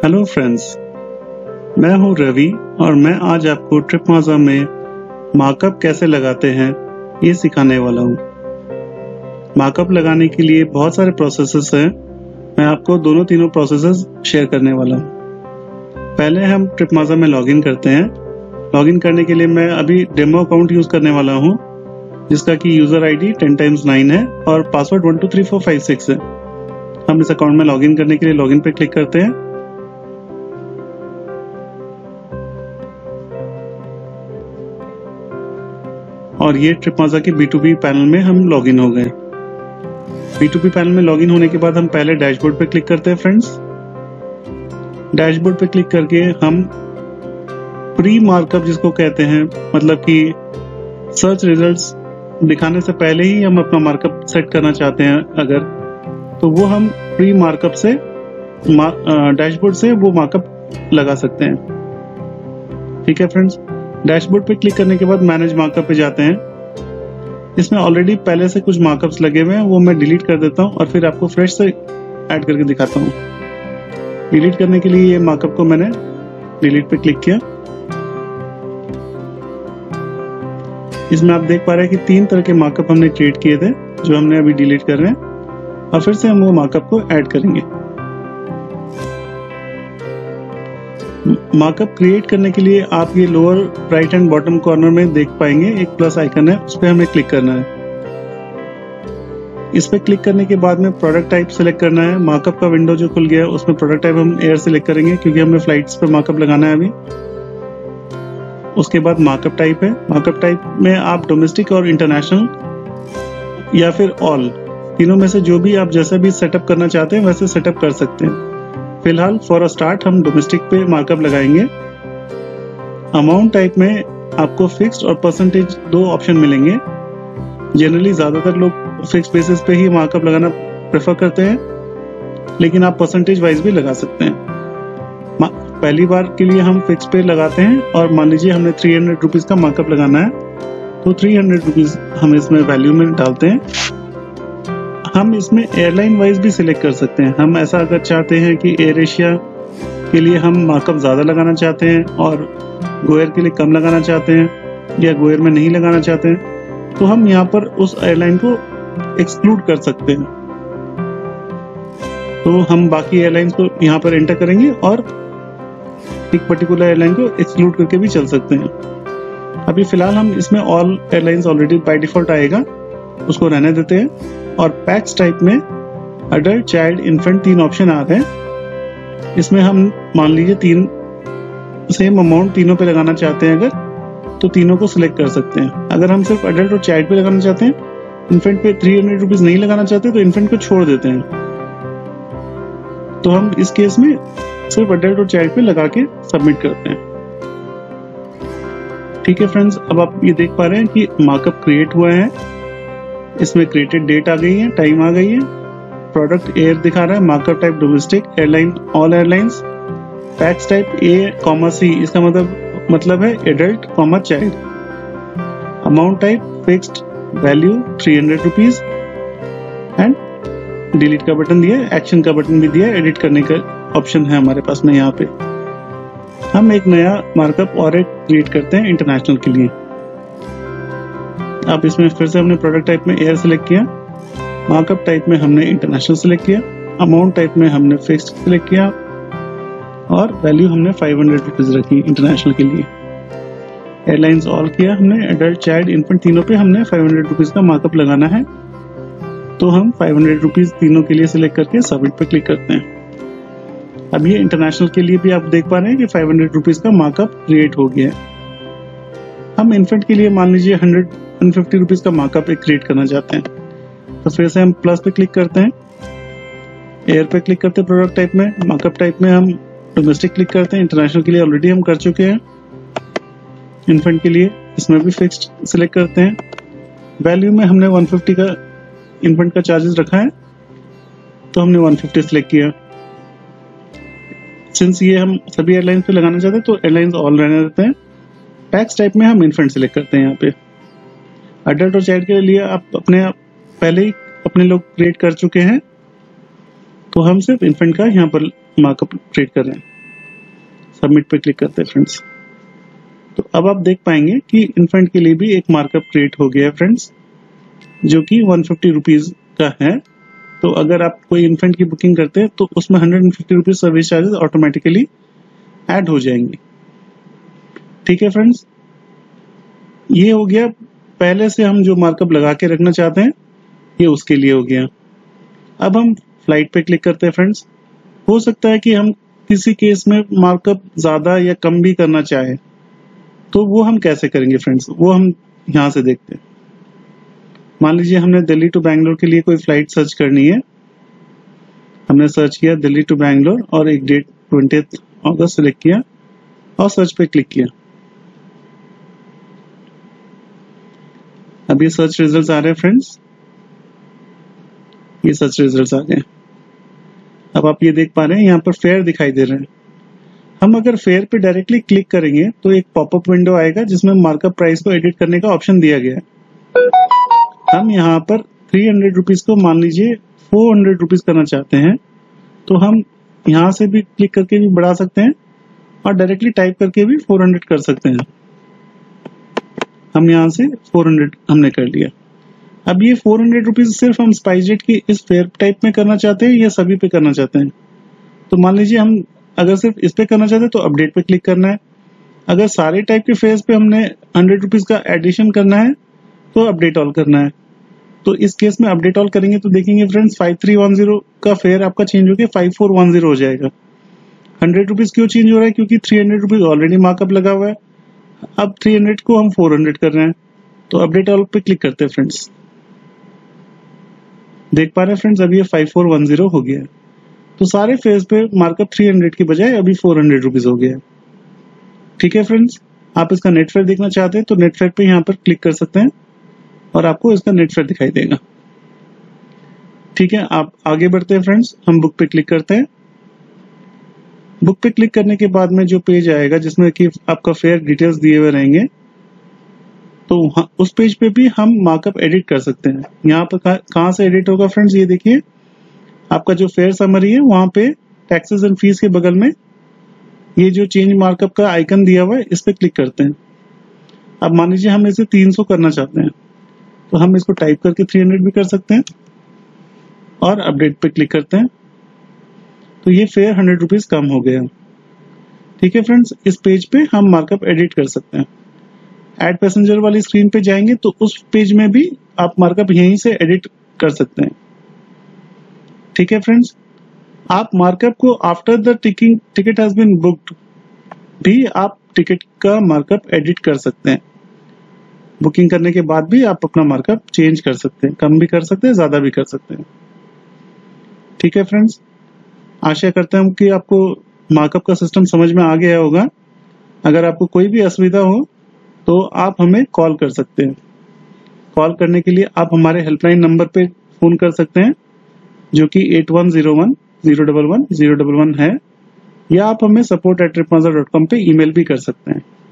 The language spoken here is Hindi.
हेलो फ्रेंड्स, मैं हूं रवि और मैं आज आपको ट्रिपमाज़ा में मार्कअप कैसे लगाते हैं ये सिखाने वाला हूं। मार्कअप लगाने के लिए बहुत सारे प्रोसेसेस हैं। मैं आपको तीनों प्रोसेसेस शेयर करने वाला हूं। पहले हम ट्रिपमाज़ा में लॉगिन करते हैं। लॉगिन करने के लिए मैं अभी डेमो अकाउंट यूज करने वाला हूं, जिसका कि यूजर आईडी 10x9 है और पासवर्ड 123456 है। हम इस अकाउंट में लॉगिन करने के लिए लॉगिन पे क्लिक करते हैं। और ये ट्रिपमाज़ा के B2B पैनल में हम लॉगिन हो गए। B2B पैनल में लॉगिन होने के बाद हम पहले डैशबोर्ड पे क्लिक करते हैं फ्रेंड्स। डैशबोर्ड पे क्लिक करके हम प्री मार्कअप जिसको कहते हैं, मतलब कि सर्च रिजल्ट्स दिखाने से पहले ही हम अपना मार्कअप सेट करना चाहते हैं अगर, तो वो हम प्री मार्कअप से डैशबोर्ड से वो मार्कअप लगा सकते हैं। ठीक है फ्रेंड्स, डैशबोर्ड पे क्लिक करने के बाद मैनेज मार्कअप पे जाते हैं। इसमें ऑलरेडी पहले से कुछ मार्कअप्स लगे हुए हैं, वो मैं डिलीट कर देता हूँ और फिर आपको फ्रेश से ऐड करके दिखाता हूँ। डिलीट करने के लिए ये मार्कअप को मैंने डिलीट पे क्लिक किया। इसमें आप देख पा रहे हैं कि 3 तरह के मार्कअप हमने क्रिएट किए थे, जो हमने अभी डिलीट कर रहे हैं, और फिर से हम वो मार्कअप को ऐड करेंगे। मार्कअप क्रिएट करने के लिए आप ये lower right hand bottom corner में देख पाएंगे एक प्लस आइकन है, उस पर हमें क्लिक करना है। इस पे क्लिक करने के बाद में प्रोडक्ट टाइप सिलेक्ट करना है। मार्कअप का विंडो जो खुल गया है उसमें प्रोडक्ट टाइप हम एयर सिलेक्ट करेंगे, क्योंकि हमें फ्लाइट्स पे मार्कअप लगाना है अभी। उसके बाद मार्कअप टाइप है। मार्कअप टाइप में आप डोमेस्टिक और इंटरनेशनल या फिर ऑल, तीनों में से जो भी आप जैसा भी सेटअप करना चाहते हैं वैसे सेटअप कर सकते हैं। फिलहाल फॉर अ स्टार्ट हम डोमेस्टिक पे मार्कअप लगाएंगे। अमाउंट टाइप में आपको फिक्स्ड और परसेंटेज 2 ऑप्शन मिलेंगे। जनरली ज्यादातर लोग फिक्स बेसिस पे ही मार्कअप लगाना प्रेफर करते हैं, लेकिन आप परसेंटेज वाइज भी लगा सकते हैं। पहली बार के लिए हम फिक्स पे लगाते हैं और मान लीजिए हमने 300 रुपीज का मार्कअप लगाना है, तो 300 रुपीज हम इसमें वैल्यू में डालते हैं। हम इसमें एयरलाइन वाइज भी सिलेक्ट कर सकते हैं। हम ऐसा अगर चाहते हैं कि एयर एशिया के लिए हम मार्कअप ज़्यादा लगाना चाहते हैं और गोएयर के लिए कम लगाना चाहते हैं, या गोएयर में नहीं लगाना चाहते हैं, तो हम यहाँ पर उस एयरलाइन को एक्सक्लूड कर सकते हैं। तो हम बाकी एयरलाइंस को यहाँ पर एंटर करेंगे और एक पर्टिकुलर एयरलाइन को एक्सक्लूड करके भी चल सकते हैं। अभी फिलहाल हम इसमें all airlines already by default आएगा, उसको रहने देते हैं। और पैक्स टाइप में अडल्ट, चाइल्ड, इन्फेंट 3 ऑप्शन आ रहे हैं। इसमें हम मान लीजिए 3 सेम अमाउंट तीनों पे लगाना चाहते हैं अगर, तो तीनों को सिलेक्ट कर सकते हैं। अगर हम सिर्फ अडल्ट और चाइल्ड पे लगाना चाहते हैं, इन्फेंट पे 300 रुपीज नहीं लगाना चाहते, तो इन्फेंट को छोड़ देते हैं। तो हम इस केस में सिर्फ अडल्ट और चाइल्ड पे लगा के सबमिट करते हैं। ठीक है फ्रेंड्स, अब आप ये देख पा रहे हैं कि मार्कअप क्रिएट हुआ है। इसमें क्रिएटेड डेट आ गई है, टाइम आ गई है, प्रोडक्ट एयर दिखा रहा है, markup type domestic, airline all airlines, pax type A, C, इसका मतलब है adult, child, amount type fixed, value 300 rupees, and delete का बटन दिया है, एक्शन का बटन भी दिया है, एडिट करने का ऑप्शन है हमारे पास में। यहाँ पे हम एक नया मार्कअप और एक क्रिएट करते हैं इंटरनेशनल के लिए। अब इसमें फिर से हमने प्रोडक्ट टाइप में एयर सिलेक्ट किया, मार्कअप टाइप में हमने इंटरनेशनल सिलेक्ट किया, अमाउंट टाइप में हमने फिक्स्ड सिलेक्ट किया, और वैल्यू हमने 500 रुपीज रखी इंटरनेशनल के लिए। एयरलाइंस ऑल किया हमने, एडल्ट, चाइल्ड, इन्फेंट तीनों पे हमने 500 रुपीज का मार्कअप लगाना है, तो हम 500 रुपीज तीनों के लिए सिलेक्ट करके सबमिट पे क्लिक करते हैं। अब ये इंटरनेशनल के लिए भी आप देख पा रहे हैं कि 500 रुपीज का मार्कअप क्रिएट हो गया है। हम इन्फेंट के लिए मान लीजिए 150 रुपीज का मार्कअप एक क्रिएट करना चाहते हैं, तो फिर से हम प्लस पे क्लिक करते हैं, एयर पे क्लिक करते हैं, प्रोडक्ट टाइप में, मार्कअप टाइप में हम डोमेस्टिक क्लिक करते हैं, इंटरनेशनल के लिए ऑलरेडी हम कर चुके हैं। इन्फेंट के लिए इसमें भी फिक्स्ड सिलेक्ट करते हैं, वैल्यू में हमने 150 का इन्फेंट का चार्जेस रखा है, तो हमने 150 सिलेक्ट किया। सिंस ये हम सभी एयरलाइंस पे लगाना चाहते हैं, तो एयरलाइंस ऑल रहने देते हैं। पैक्स टाइप में हम इन्फेंट सिलेक्ट करते हैं। यहाँ पे अडल्ट और चाइल्ड के लिए आप पहले ही अपने लोग क्रिएट कर चुके हैं, तो हम सिर्फ इन्फेंट का यहाँ पर मार्कअप क्रिएट कर रहे हैं। सबमिट पे क्लिक करते हैं फ्रेंड्स। तो अब आप देख पाएंगे कि इन्फेंट के लिए भी एक मार्कअप क्रिएट हो गया है फ्रेंड्स, जो कि 150 रुपीज का है। तो अगर आप कोई इन्फेंट की बुकिंग करते हैं तो उसमें 150 rupees service charges automatically add हो जाएंगे। ठीक है फ्रेंड्स, ये हो गया पहले से हम जो मार्कअप लगा के रखना चाहते हैं, ये उसके लिए हो गया। अब हम फ्लाइट पे क्लिक करते हैं फ्रेंड्स। हो सकता है कि हम किसी केस में मार्कअप ज्यादा या कम भी करना चाहे, तो वो हम कैसे करेंगे फ्रेंड्स, वो हम यहाँ से देखते हैं। मान लीजिए हमने दिल्ली टू बैंगलोर के लिए कोई फ्लाइट सर्च करनी है। हमने सर्च किया दिल्ली टू बैंगलोर और एक डेट 20 अगस्त सिलेक्ट किया और सर्च पे क्लिक किया। अब ये सर्च रिजल्ट्स आ रहे हैं फ्रेंड्स, ये सर्च रिजल्ट्स आ गए। अब आप ये देख पा रहे हैं यहाँ पर फेयर दिखाई दे रहे हैं। हम अगर फेयर पे डायरेक्टली क्लिक करेंगे तो एक पॉपअप विंडो आएगा जिसमें मार्कअप प्राइस को एडिट करने का ऑप्शन दिया गया है। हम यहाँ पर 300 रुपीज को मान लीजिए 400 रुपीज करना चाहते हैं, तो हम यहाँ से भी क्लिक करके भी बढ़ा सकते हैं और डायरेक्टली टाइप करके भी 400 कर सकते हैं। हम यहाँ से 400 हमने कर लिया। अब ये 400 रुपीज सिर्फ हम स्पाइसजेट की इस फेयर टाइप में करना चाहते हैं या सभी पे करना चाहते हैं? तो मान लीजिए हम अगर सिर्फ इस पे करना चाहते हैं तो अपडेट पे क्लिक करना है। अगर सारे टाइप के फेयर्स पे हमने 100 रुपीज का एडिशन करना है तो अपडेट ऑल करना है। तो इस केस में अपडेट ऑल करेंगे तो देखेंगे फ्रेंड्स 5310 का फेयर आपका चेंज होकर 5410 हो जाएगा। 100 रुपीज क्यों चेंज हो रहा है? क्योंकि 300 रुपीज ऑलरेडी मार्कअप लगा हुआ है। अब 300 को हम 400 कर रहे हैं, तो अपडेट ऑल पे क्लिक करते हैं फ्रेंड्स। देख पा रहे हैं फ्रेंड्स, अभी ये 5410 हो गया है। तो सारे फेज पे मार्कअप 300 की बजाय अभी 400 रुपीज हो गया है। ठीक है फ्रेंड्स, आप इसका नेट फेयर देखना चाहते हैं तो नेट फेयर पे यहाँ पर क्लिक कर सकते हैं और आपको इसका नेट फेयर दिखाई देगा। ठीक है, आप आगे बढ़ते हैं फ्रेंड्स। हम बुक पे क्लिक करते हैं। बुक पे क्लिक करने के बाद में जो पेज आएगा जिसमें कि आपका फेयर डिटेल्स दिए हुए रहेंगे, तो उस पेज पे भी हम मार्कअप एडिट कर सकते हैं। यहाँ पर कहाँ से एडिट होगा फ्रेंड्स, ये देखिए आपका जो फेयर समरी है वहां पे टैक्सेस एंड फीस के बगल में ये जो चेंज मार्कअप का आइकन दिया हुआ है इस पे क्लिक करते हैं। अब मान लीजिए हम इसे 300 करना चाहते हैं, तो हम इसको टाइप करके 300 भी कर सकते हैं और अपडेट पे क्लिक करते हैं, तो ये फेयर 100 रुपीज कम हो गया। ठीक है फ्रेंड्स, इस पेज पे हम मार्कअप एडिट कर सकते हैं। ऐड पैसेंजर वाली स्क्रीन पे जाएंगे तो उस पेज में भी आप मार्कअप यहीं से एडिट कर सकते हैं। ठीक है फ्रेंड्स, आप मार्कअप को after the ticket has been booked भी आप टिकट का मार्कअप एडिट कर सकते हैं। बुकिंग करने के बाद भी आप अपना मार्कअप चेंज कर सकते हैं, कम भी कर सकते हैं, ज्यादा भी कर सकते हैं। ठीक है फ्रेंड्स, आशा करता हूं कि आपको मार्कअप का सिस्टम समझ में आ गया होगा। अगर आपको कोई भी असुविधा हो तो आप हमें कॉल कर सकते हैं। कॉल करने के लिए आप हमारे हेल्पलाइन नंबर पे फोन कर सकते हैं जो कि 8101-011-011 है, या आप हमें support@tripmaza.com पे ईमेल भी कर सकते हैं।